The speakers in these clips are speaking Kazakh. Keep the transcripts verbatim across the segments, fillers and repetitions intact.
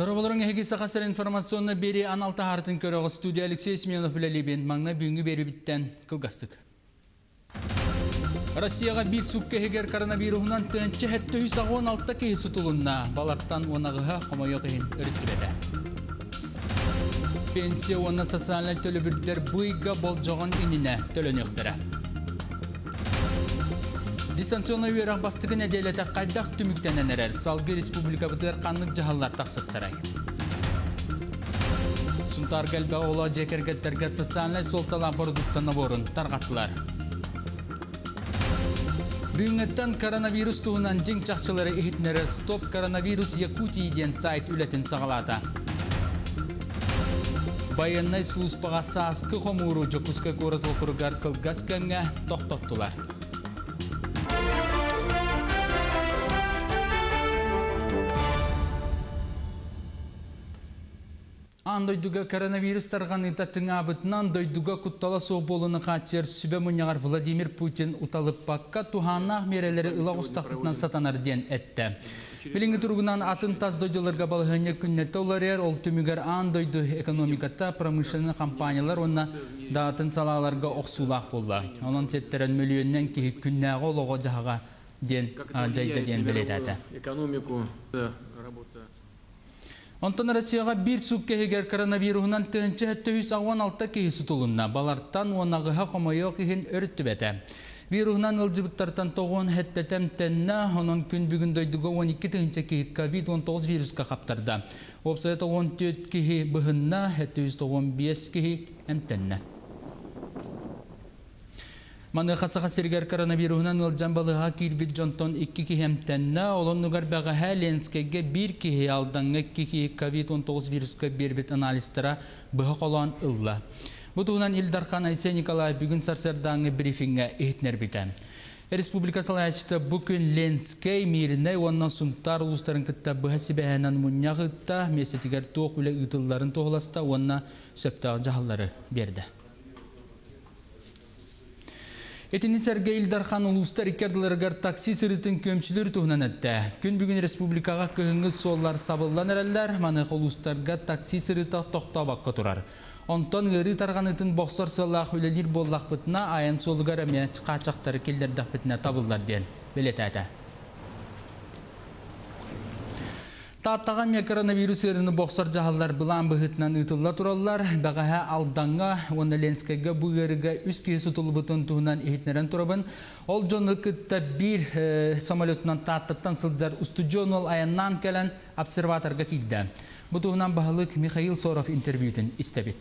Дорабаларың әгесі қасыр информационны бері аналта артын көріғы студия Алексей Семенов білелебен маңна бүйінгі бері біттен кылғастық. Россияға бір сүкке егер коронавирусынан төнчі әтті үс ағуан алтта кейсі тұлынна баларттан онағыға қомайы қиын өрітті беді. Пенсия оны социалный төлі бүрдер бұйға бол жоғын иніне төлін өқтірі. Дистанционный үйерақ бастығы неделеті қайдақ түміктенен әрер. Салғы республика бұтығыр қанлық жағалар тақсықтырай. Сұнтар кәлбі ола жекергеттерге социалный солтала продуктаны борын тарғаттылар. Бүгінгеттен коронавирус туғынан жең чақшылары ехетнерер стоп коронавирус Якутииден сайт үлетін сағалата. Байыннай службаға саасқы қомуыру жокуска көріт оқырғар қылғас кәңе тоқтоқтылар. Андойдуга коронавирус тарғаныта тыңабытынан дойдуга құттала соқ болыны қатшер сүбе мұнияғар Владимир Путин ұталып баққа туханақ мерелері ұлақ ұстақытынан сатанар ден әтті. Білінгі тұрғынан атын таз дойдыларға балығыне күннетті олар ер, ол түмігер андойду экономиката промышленный компаниялар онна датын салаларға оқсулақ болды. Onun сеттерін мөліеннен кейі күннәғы олығы жағаға ден жайды ден білетәді. Онтан Россияға бір сүкке егер коронавирусынан төнчі әтті үс ағуан алтта кейсі тұлынна баларттан онағыға қомайы қиын өрітті бәті. Вирусынан ылжыбыттартан тоғын әттетем тәнна, оның күн бүгін дойдығы он екі түйінші кейт ковид он тоғыз вирусқа қаптарды. Опсайты он төрт кейі бұғынна, әтті үс тоғын бес кейі әмтәнна. Маны қасаға сергер коронавирусынан ылжан балыға кирбит жонтон екі кейім тәнна, олон нүгар бәға әленскеге бір кейі алданғы кейі ковид он тоғыз вирусқа бербет аналистера бұға қолан ылла. Бұтығынан Илдархан Айсен Николай бүгін сарсарданғы брифинге ехтнер бітен. Республика салайшыты бүкін Ленскей миріне оннан сұнтар ұлыстарын күтті бұға себәйінен мұнияғы ұтта месетігер тоқ үлі ұтыларын тоғыласта онна сөптағы жағалары берді. Этини Сергей Илдархан улустар иккерділерігер такси сырытын көмчілер тұғынан әтті. Күн бүгін республикаға күйіңіз солар сабылдан әрәлдер, маңық улустарға такси сырыта тоқтабаққа тұрар. Онтан ғыры тарғанытын боқсар сылақ үлелер боллақ бұтына айын солығар әме қачақтары келдердақ бұтына табылдар ден. Білет әті. Таттаған мен коронавирус еріні боқсар жағалар бұлан бұғытынан ұтылла тұралар. Бағаға алданға, оны Ленскайға бұғырыға үз кейсі тұлы бұтын тұғынан ехетнерен тұрабын. Ол жоны күтті бір самолетынан таттықтан сылдар ұсты жон ол аяннан кәлін обсерваторға кейді. Бұтығынан бағылық Михаил Соров интервьютін істебет.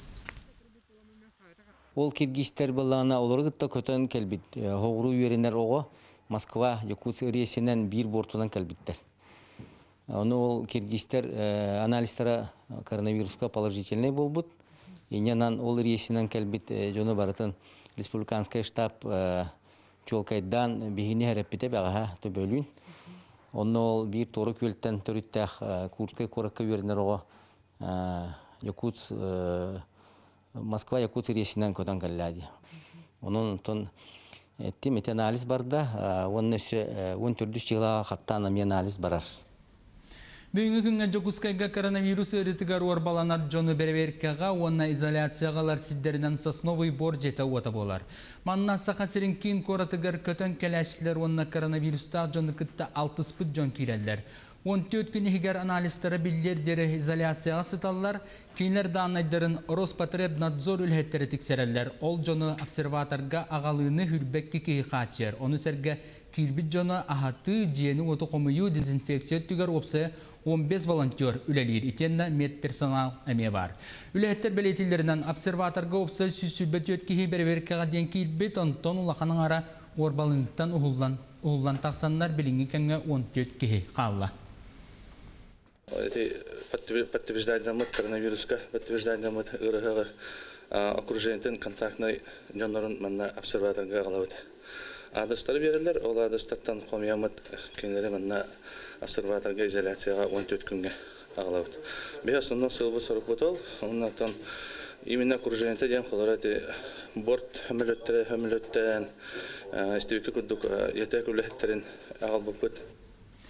Ол киргизтер бұлағына олары күтті көтін кәлбет. Хоғыру үйерінер оғы Москва, Якутия рейсінен бір бортынан кәлбеттер. Оны ол киргизтер анализтара коронавируска положительный болбут. Инянан ол рейсинен кәлбет жоны барытын республиканский штаб чолкайдан бігіне әрәппете бағаға төбөлін. Оны ол бір торы көлттен түріттәқ Курскай коракка вернер оғы Якутс Москва Якутия рейсинен көтен кәлләді. Оның тон әтті анализ барда, оны он төрт жылға қаттан анализ барар. Бүгінгі күнге Жокускайға коронавирус өрітігер орбаланар жоны берверкеға, онна изоляцияғалар сиддерінен сосновый бор жеті ота болар. Манна сақасырын кейін коратығыр көтен кәләшілер онна коронавирустақ жоны күтті алтыс бұд жон кирелер. он төрт күн егер аналистері білдердері изоляцияға сыталар, кейінлер данайдарын Роспотребнадзор үлхеттері тексерелер. Ол жоны обсерваторға ағалыны хүрбәкке кейі қатшер. Оны сәрге кирбит жоны ағаты жиені оты қомыю дезинфекция түгер опсы он бес волонтер үлелер. Итенна медперсонал әме бар. Үлхеттер білетілерінен обсерваторға опсы сүсүбет өт кейі берверкеға ден кирбит онтон улақаның ара орбалыңттан ұғылан тақсанлар білінгі кәңге он төрт кейі қалла. Это подтверждает нам коронавируска, подтверждает нам это окружение контактной дневной манна обсерваторга головы. А достали берелер, ола достатан комиямат кенлери манна обсерваторга изоляцияга он төрт күнгө головы. Бе основном сылбы сорок бутол, оннан именно окружение ден холораты борт хөмөлөттөр хөмөлөттөн истебекке курдук ете күлөттерин агалбыпыт.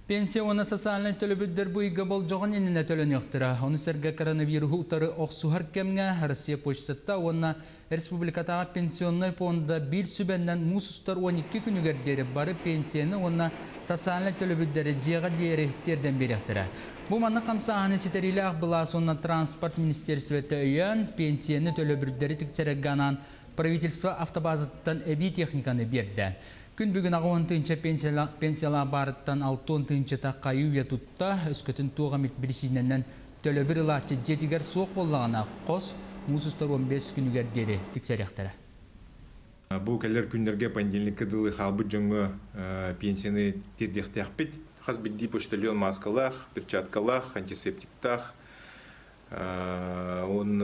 Пенсионна социальный төлөбүддер буйга болжогон еніне төлөн yoktыра. Оны сәргі коронавирусу утары оқсухар кемге Россия почтатта онна республикатаға пенсионный фонда бір сүбәннен мусустар он екі күнігердері бары пенсияны онна социальный төлөбүддері жеға дейері терден беректіра. Бұл манна қамсағаны сетерилі ақбыла сонна транспорт министерстветі өйен пенсияны төлөбүддері тіксерегганан правительство автобазыттан әбей техниканы берді. Күн бүгін ағуын тыынча пенсияла барыттан алтын тыынча таққайы үйе тұтта, өскөтін туғамет бірісінен төлі бір латчы жетігер соқ болағына қос мұсыстар он бес күнігер дері тіксеректері. Бұл кәлер күндерге пандемикка дылы қалбы жоңы пенсияны тердекті ақпет. Қаз білді почтальон маскалақ, перчаткалақ, антисептиктақ. Он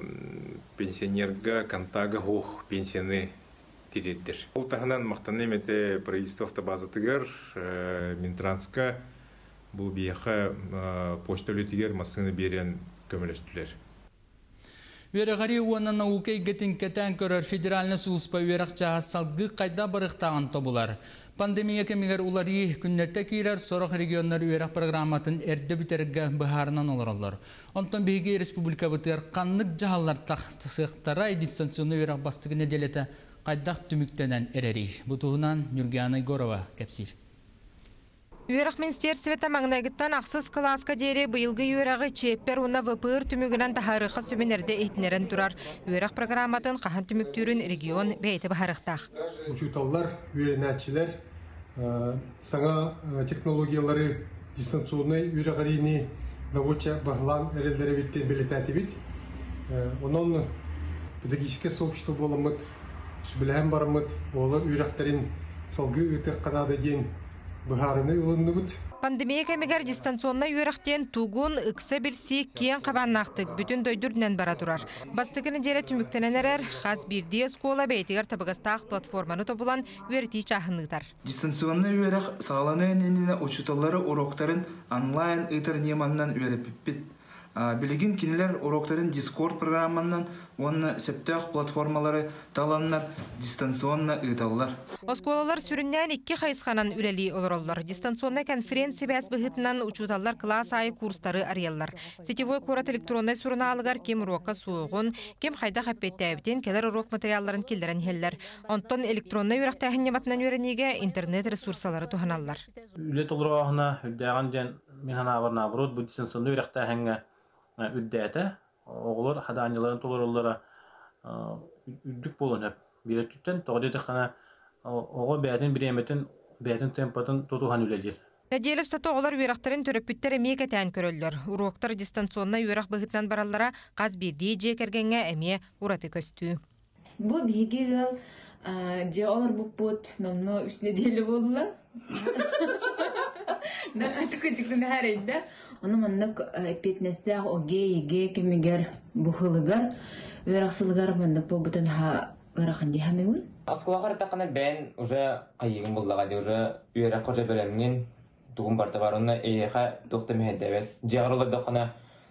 пенсионерға контага хоқ пенсияны тиреддер. Ол тағынан мақтаны мәте правительство автобазатыгар Минтрансқа бұл бияқа почта өлетігер масканы берен көмілістілер. Верағари уанна наукай гетін кәтән көрір федеральны сұлыспа верақчаға салғы қайда барықтаған тобылар. Пандемия кемегер улары күннетті кейлер сорық регионлар верақ программатын әрді бітергі бұхарынан олар. Онтан бейге республика бұтығар қанлық жағалар тақсықтара дистанционы верақ бастығы неделеті қайдақ түміктенен әрәрей. Бұтығынан Нұргияна Егорова кәпсір. Үйерақ министерсветі маңнайгыттан ақсыз класска дері бұйылғы үйерағы чеппер уна впыр түмігінен тахарыққа сөбенерді ейтінерін тұрар. Үйерақ программатын қахан түміктүрін регион бәйті бағарықтақ. Учуталлар, үйерінәтчілер, саңа технологиялары дистанционный үйерағарини наводча бағылан әрелдері біттен белетәті бит. Онын педагогическое сообщество боламыд, сүбіләм барымыд, олы үйерақтарын салғы үті қадады ден бұхарыны ұлынны бұд. Пандемия кәмегер дистанционна үйерақтен туғын ұқса бірсі кен қабаннақтық бүтін дөйдүрдінен бара тұрар. Бастығыны дере түміктенен әрер, қаз бірде скола бәйтігер табығыстақ платформаны тобылан үйерті чағынығдар. Дистанционна үйерақ сағаланы әненіне учуталары уроктарын онлайн ұйтыр неманнан үйеріп бит. Білігін кенелер уроктарын Discord программаннан, онны септақ платформалары таланнар дистанционна ұйталылар. Осколалар сүріннен ikki қайысқанан үләли олыроллар. Дистанционна конференция бәс бұхытынан учуталар класс айы курстары арьялар. Сетевой корат электронный сүріналығар кем урокка суығын, кем қайда қаппетті әбден келер урок материалларын келдерін хеллер. Онтон электронный үйрақтағын нематынан өренеге интернет ресурсалары туханалар. Үлет олыр оғына үлдәған ден мен хана аварна бұрот бұл дистанционный үйрақтағынға үддәті, оғылар, хаданяларын толырылары үддік болын әп. Береттіктен, тоғдеті қана оғы бәйтін біреметін, бәйтін темпатын тұтуған үлелер. Нәделі ұстаты оғылар үйрақтарын төріппіттері мейкі тән көрілдер. Уроқтар дистанционна үйрақ бұғытнан баралара қаз бірдей жекергенге әме ұраты көстүү. Бұл бейгел же олар бұппыт, номно үш неделі болула. Тұқы жүктің әрейді. Оны мандық петнестәғ оге, еге, кемегер бұқылығар, өрақсылығар мандық бұл бұтын ғарақын дейханы өл? Аскулағар тақына бән уже қайығын болдағады, уже үйерек қожа бөлемінен тұғын барты бар, оны әйеға тұқты мәйдәбет. Жағырылы дұқына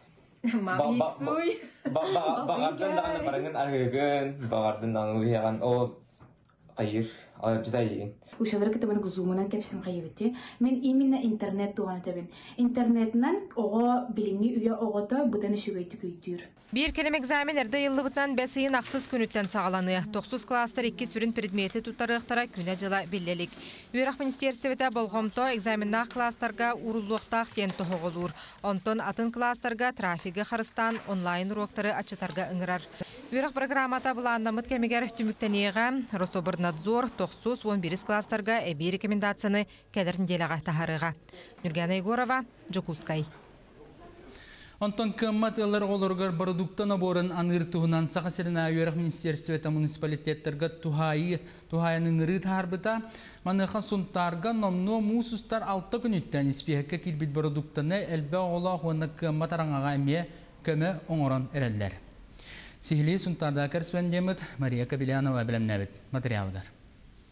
бағардын дағаны барыңын арғығын, бағардын дағаны ұйаған, о қайыр, алар жыда еген. Ушалар кітабаны зумынан кәпсін қайыбетте. Мен именно интернет туғаны табын. Интернетнан оға біліңі үйе оғыта бұтаны шүгейті көйтір. Bir kelime egzamin erde yıllı bıtan bəsiyin aqsız künütten sağalanı. Toxsuz klaslar iki sürün predmeti tutarıqtara küne jıla bellelik. Uyaraq ministersivete bolğomto egzaminna klaslarga urulluqtaq den toğulur. Onton atın klaslarga trafigi xarıstan onlayn urokları açıtarga ıngırar. Uyaraq programata bulanamıt kemeger tümükteneğe Rosobirnadzor toxsuz on bir klaslarga ebi rekomendasyonu kederin delağa taharıға. Nurgana Егорова, Жокускай. Онтон кыммат ылар олоргар продуктан оборын аныр туһунан сахасырына үйрәк министерствета муниципалитеттерга тухайы тухайының ырыт харбыта маныха сунтарга номно мусустар алты күнүттен испехке килбит продуктаны элбе ола хуна кыммат араңага эме көмө оңорон эреллер. Сихли сунтарда корреспондент Мария Кабелянова белемнәбит материалдар.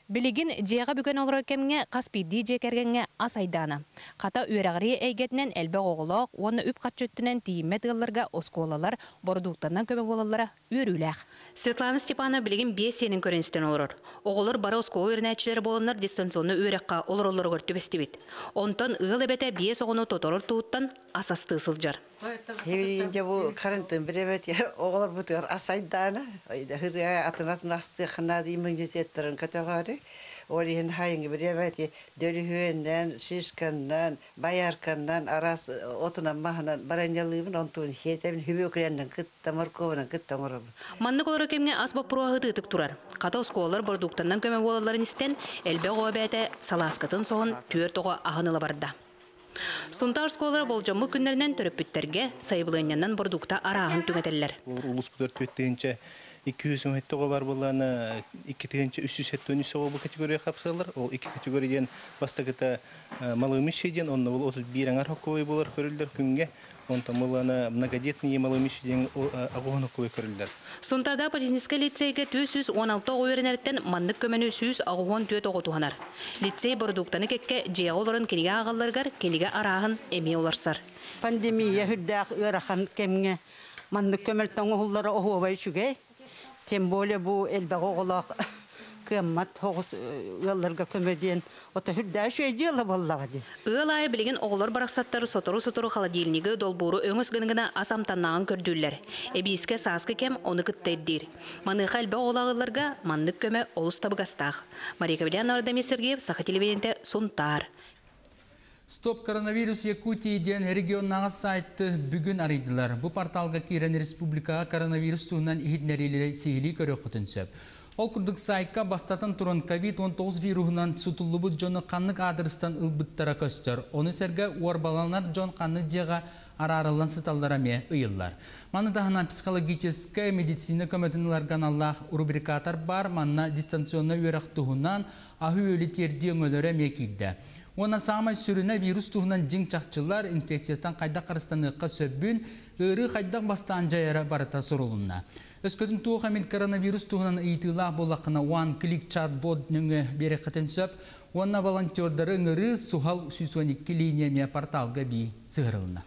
Билигин жега бүгөн олор кемге каспиди жекергенге ас айдана. Ката үйрагри эйгетнен элбе оголок, оны үп катчөттүнен тийме тылларга осколалар, бордуктардан көбө болалара үйрүләк. Светлана Степанова билигин бес сенин көренстен олор. Оголор бара оскол үйренәчләре болоннар дистанционны үйрәккә олор-олор көртүбестибит. Онтон ыл эбете бес огону тоторор тууттан асасты сылжар. Хевинде бу карантин биребет оголор бутыр ас айдана. Хыря атынатын асты ханады иммунитеттерин категория. Орин хайынғы біребәті дөріхүйенден, шишкандан, баяркандан, арас отынан махынан баранялығын онтуын хетебін хүбі өкіренден күтті морковынан күтті морабы. Манны колоры кемне асба пруағы тытык турар. Ката осколар бордуктандан көмі болаларын істен, әлбе ғобәті саласкатын соғын түйер тоғы ағынылы барда. Сонта осколар болжамы күнлерінен түріп бүттерге сайбылынянан бордукта арағын түметелер. Улус бұдар төттейінше iki yüz hektarga бар буланы iki тегенче үч жүз hektar үсөгө бу категория капсалар. Ол iki категорияден бастакыта малымышеден, онны бул отуз бир аңар хоккой булар көрүлдөр күнгө. Онтан буланы многодетный малымышеден агоны кой көрүлдөр. Сонтада Политический лицейге жүз он алты ойренерден мандык көмөнү жүз агон төрт оготуганар. Лицей бордуктаны кекке жеолорун кениге агалларгар, кениге арагын эме оларсар. Пандемия хүддак ырахан кемге мандык көмөлтөн оголлары ообай шүгей. Тем более бу элбе оголак кыммат тогуз ылларга көмөден ота хүрдә шөйдел боллагы. Ылай билген оголор бараксаттары сотору-сотору холодильниги долбуру өңөс гына асамтаннаган көрдүлләр. Эбиске саскы кем оны кыттайдыр. Маны халбе оголагыларга мандык көмө олус табыгастак. Мария Кавляна, Ардемир Сергеев, Саха телевидениеде Сунтар. Стоп коронавирус Якутияден регионнағы сайты бүгін арыдылар. Бұл порталға кирен республикаға коронавирус туынан ихиднерелері сейілі көрі құтынсөп. Ол күрдік сайтқа бастатын тұрын ковид он тоғыз вирусынан сұтылыбыт жоны қанлық адырыстан ұлбыттара көстер. Оны сәрге уарбаланар жон қанны жеға арарылан сыталдара ме ұйылар. Маны дағынан психологическая медицина көмөтінілер каналлах рубрикатар бар, манна дистанционна үйерақ тұғынан ахы өлі терді өңөлері ме кейді. Ona самай сүріне вирус туғынан жин чақчылар инфекциястан қайда қарыстаныққа сөббін ұры қайдақ бастан жайара барыта сұрылынна. Өскөтін туға мен коронавирус туғынан ұйтылақ болақына one click chatbot нүңі бері қытын сөп, ona волонтердары ұры сухал жүз он екі линияме порталға бей сығырылына.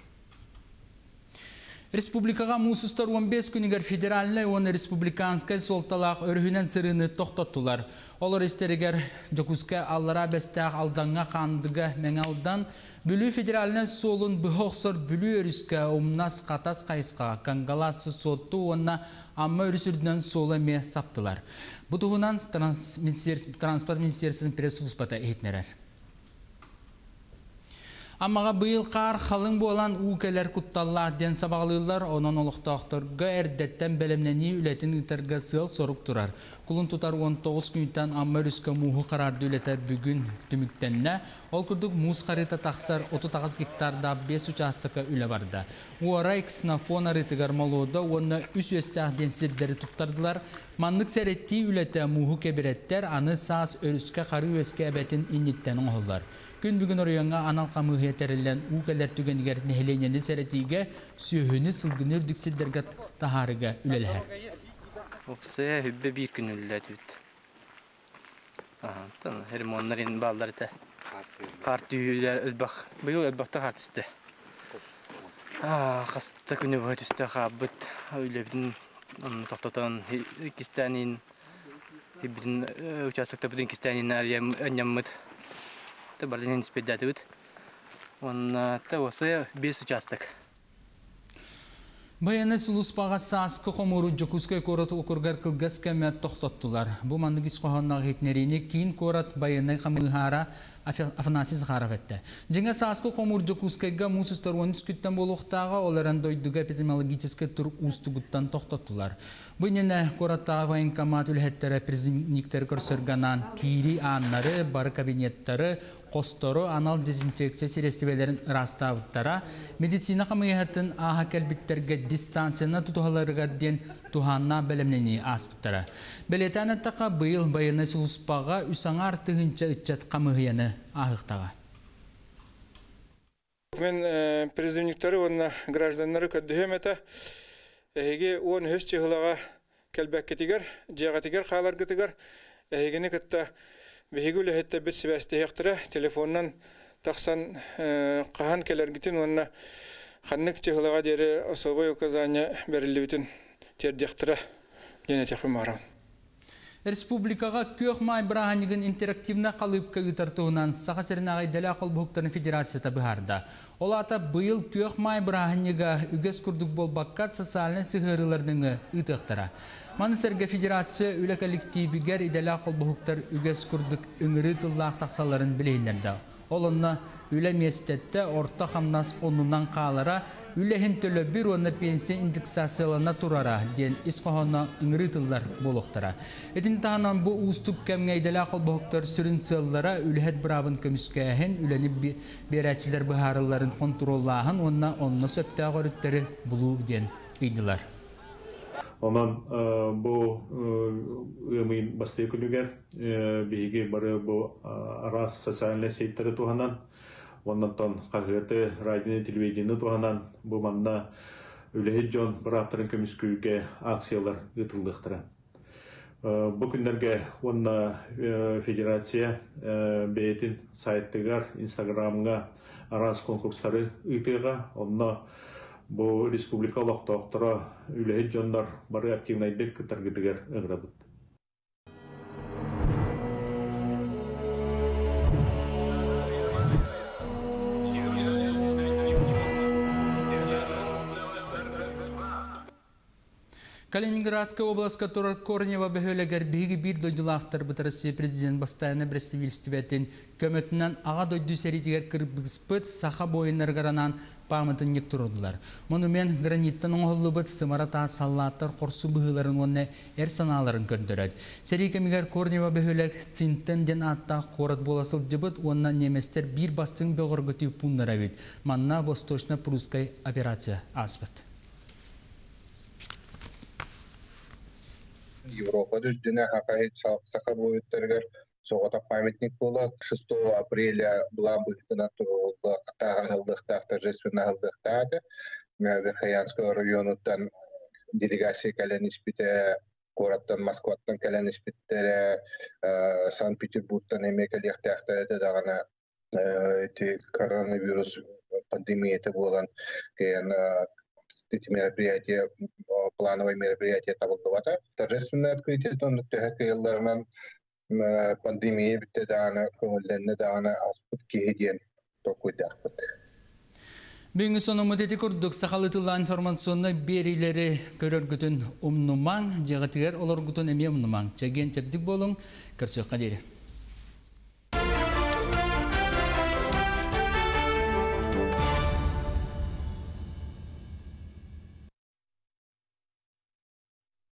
Республикаға мусустар он бес күнігер федеральный, оны республиканскай солталақ өрхінен сырыны тоқтаттылар. Олар істерігер жокузка аллара бәстәқ алданға қандыға мәңалдан бүлі федеральный солын бұхоқсыр бүлі өріске омнас қатас қайысқа кангаласы сотты онна амма өрісірден солы ме саптылар. Бұтығынан транспорт министерсінің пресс-службата етнерер. Амаға бұйыл қар қалың болан ұйкелер күтталла ден сабағылылар, онын олықтақтырға әрдеттен бәлемнені үлетін үтіргі сыл сорық тұрар. Құлын тұтар он тоғыз күнттен амма үріскі мұғы қарарды үлетер бүгін түміктенне. Ол күрдік мұз қарыта тақсар отыз тоғыз гектарда бес участыққа үлі барды. Уарай ксенофон арытығар малуыда оны үш өстәқ денсіздері тұттардылар. Манлық сәретті үлеті мұғы кебіреттер аны саас өріскі қары өске әбәтін иннеттен оңғылар. Күн бүгін орыянға анал қамығы етерілен ұғалар түгенігер нәхеленені сәретіге сүйіні сылғын өрдіксілдерге тахарыға үлелер. Опсая хүббе бір күн үлелер түбіт. Хермонларын балдар еті. Қарт үйілер үлбақ. Бұл үлбақта қарт үсті. Қасты күні бұғыт үсті қабыт. Үлебдің тоқтатан кистәнин. Участықта бұдың кистәнин әрем Бардинин спиддатывает. Он того своя без участок. Баяны сулуспаға саскы қомыру жокускай корот окургар кылгас кәмәт тоқтаттылар. Бұ мандығыз қоғаннағы етнеріне кейін корот баяны қамығара Афанасис Харов етті. Жеңе саскы қомыр жокускайға мұсыстар он үш күттен болуқтаға оларан дойдыға эпидемиологический тұр ұстығыттан тоқтаттылар. Бұнені короттағы военкомат үлхеттері президенттер көрсірганан кири аннары, бары кабинеттері, қостору, анал дезинфекция сирестивелерін раставыттара, медицина қамығатын аға кәлбіттерге дистанцияны тұтуғаларыға ден туханна бәлемнені аспыттара. Бәлетән әттіға бұйыл байыны сұлыспаға үсаңа артығынша үтчат қамығияны ағықтаға. Мен президенттері онына гражданлары көддіхем әті әйге он өз чығылаға кәлбәк кетігер, жеға тігер, қалар кетігер, әйгені күтті бихигүле хетте бит сибәсте яктыра телефоннан таксан кахан келергитин онна ханнык чыгылага дере особое указание берилибитин тердяктыра дене техмаран. Республикага көк май браһанигын интерактивна калыпка гытартуунан саха сернагай дала колбуктарын федерацията быһарда. Олата быйыл көк май браһанига үгес курдук болбакка социальный сыгырылардын ытыктара. Манысерге федерация үле коллективигер идала колбуктар үгес курдук үңры тыллак таксаларын билейнерде. Олонна үле местетте орта хамнас онунан калара үлехин төлө бир онна пенсия индексациялана турара ден исқохона үңрытыллар болуктара. Этин таанан бу устук кемгейдела колбоктор сүрүнсыллара үлехет брабын көмүскәһен үлени берәчилер быһарыларын контроллаһын онна онно сөптә горүттери булу ден ыйдылар. Ondan bu ümit bastı kulüger bilgi barı bu aras sosyal sektörü tuhanan ondan ton kahvete radyo televizyonu tuhanan bu manda ülehjon bıraktırın kömüsküge aksiyalar yatıldıktıra. Bu günlerge onda federatsiya beytin sayttıgar Instagram'ga aras konkursları ıtıga onda bu respublikalıq doktora ülehit jonlar bari aktivnaydık kıtargıdıgar ıgrabıt. Калининградская область, которая Корнева бөхөлегер биги бир дойдулақтар бытырысы президент бастайына брестивилстібетін көмөтінен аға дойду сәритігер кірбігіспіт саха бойынаргаранан памытын ек тұрудылар. Мұнымен граниттан оңғылы бұт сымарата саллаттар қорсу бұғыларын онны әр саналарын көндіреді. Сәрикемігер Корнева бөхөлек синтен ден атта қорат боласыл жыбыт, онна неместер бір бастың бөғыргөті пұннара бет. Манна Восточно-Прусскай операция аспыт. Европа düzdüne hakayet saka boyutlargar soğuta памятник болады. шестого апреля была быхтана турулда атаганылдыкта торжественнылдыкта Верхоянского районуттан делегация кален испите городтан Москваттан кален испиттере Санкт-Петербургтан эмекелектактары дагана эти коронавирус пандемияты болған кен эти мероприятия, плановые мероприятия табылдывата. Торжественное открытие тонны төхәкелләрнән пандемия битте даны көңелдәнне даны аспыт киһиден токуйдакпыт. Бүгінгі соны мұдеті көрдік сақалытылла информационны берилері көрергітін ұмныман, жағатығар олар күтін әме ұмныман. Чәген чәптік болың, көрсек қадері.